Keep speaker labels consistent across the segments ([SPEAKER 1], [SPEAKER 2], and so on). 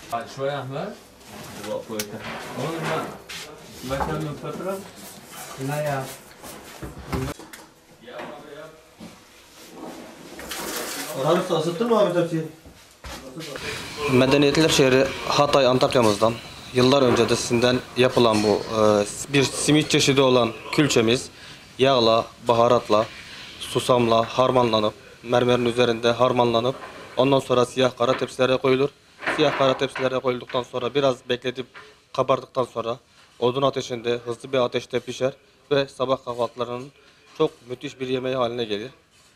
[SPEAKER 1] شوية أحمر oğlum ben kendim fatura ne ya
[SPEAKER 2] Orhan'ı ısıttın mı abi tepsiyi?
[SPEAKER 3] Medeniyetler şehri Hatay Antakya'mızdan yıllar öncesinden yapılan bu bir simit çeşidi olan külçemiz yağla, baharatla, susamla harmanlanıp mermerin üzerinde harmanlanıp ondan sonra siyah kara tepsilere koyulur. Siyah kara tepsilere koyulduktan sonra biraz bekletip kabardıktan sonra odun ateşinde hızlı bir ateşte pişer ve sabah kahvaltılarının çok müthiş bir yemeği haline gelir.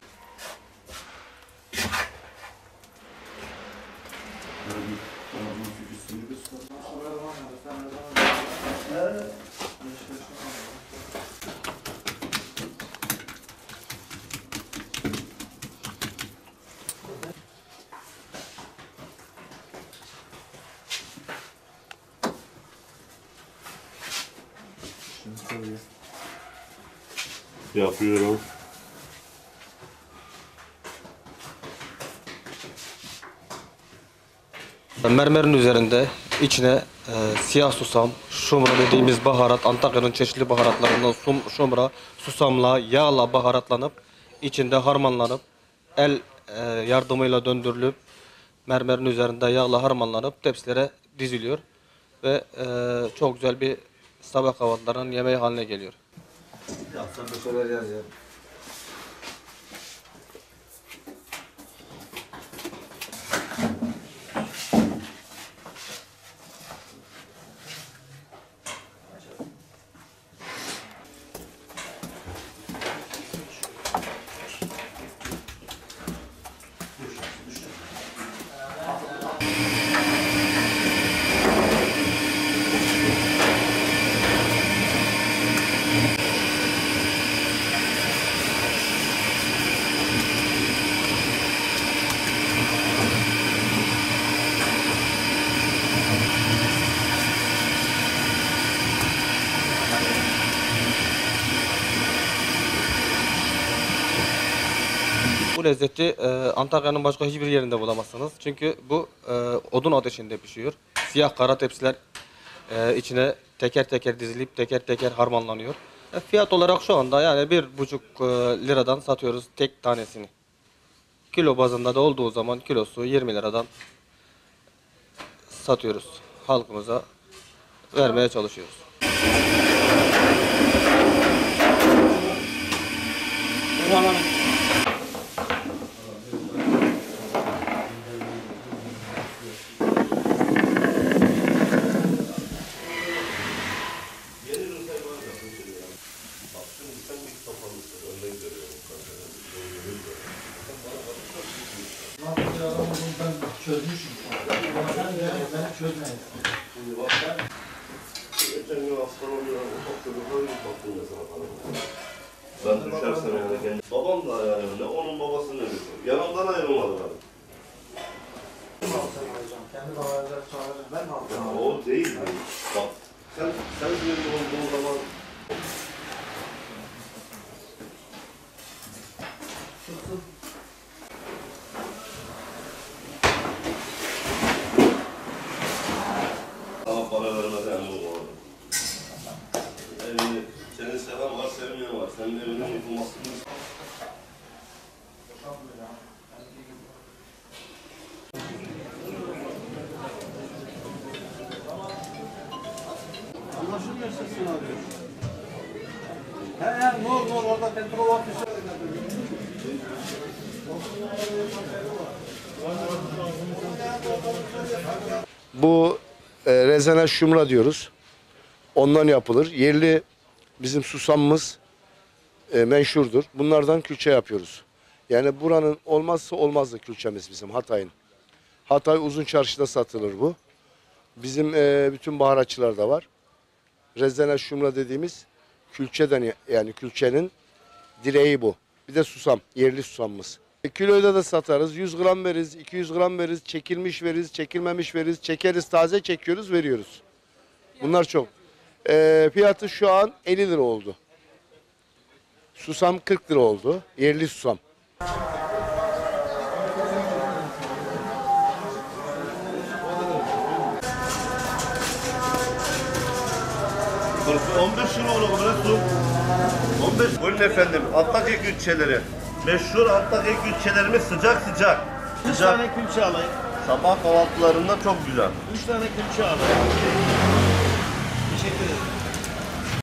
[SPEAKER 4] Yapıyorum.
[SPEAKER 3] Mermerin üzerinde içine siyah susam, şumra dediğimiz baharat, Antakya'nın çeşitli baharatlarından şumra, susamla, yağla baharatlanıp içinde harmanlanıp el yardımıyla döndürülüp mermerin üzerinde yağla harmanlanıp tepsilere diziliyor ve çok güzel bir sabah kahvaltılarının yemeği haline geliyor.
[SPEAKER 2] Ya sen de söyleyeceğiz ya.
[SPEAKER 3] Bu lezzeti Antakya'nın başka hiçbir yerinde bulamazsınız. Çünkü bu odun ateşinde pişiyor. Siyah kara tepsiler içine teker teker dizilip teker teker harmanlanıyor. Fiyat olarak şu anda yani 1,5 liradan satıyoruz tek tanesini. Kilo bazında da olduğu zaman kilosu 20 liradan satıyoruz. Halkımıza vermeye çalışıyoruz.
[SPEAKER 2] Çözmüşüm. Ben çözmedim.
[SPEAKER 4] Şimdi bak ben geçen gün hastalanıyorum. Ufak çocuklara bir baktım mesela bana. Ben düşersem yani kendi. Babam da yani ne onun babası ne diyor. Yanımdan ayrılmadı benim.
[SPEAKER 2] Kendi babaları çağırır. Ben mi aldım?
[SPEAKER 4] Ya o değil. Bak sen benim olduğun zaman sana para vermez yani bu arada. Evini, seni seven var, sevmeyen var. Senin evinin yıkılmasını
[SPEAKER 2] Anlaşılmıyor sesin abi. He ne olur orada petrol var.
[SPEAKER 5] Bu rezene şumra diyoruz. Ondan yapılır. Yerli bizim susamımız menşurdur. Bunlardan külçe yapıyoruz. Yani buranın olmazsa olmazdı külçemiz bizim Hatay'ın. Hatay Uzun Çarşı'da satılır bu. Bizim bütün baharatçılarda var. Rezene şumra dediğimiz külçeden yani külçenin direği bu. Bir de susam, yerli susamımız. Kiloyla da satarız. 100 gram veririz, 200 gram veririz, çekilmiş veririz, çekilmemiş veririz, çekeriz, taze çekiyoruz, veriyoruz. Bunlar çok. Fiyatı şu an 50 lira oldu. Susam 40 lira oldu. Yerli susam.
[SPEAKER 4] 15 yıl oldu burası. 15. Buyurun efendim. Antakya külçeleri. Meşhur Antakya külçelerimiz sıcak sıcak.
[SPEAKER 2] 3 tane külçe alayım.
[SPEAKER 4] Sabah kahvaltılarında çok güzel.
[SPEAKER 2] 3 tane külçe alayım. Teşekkür ederim.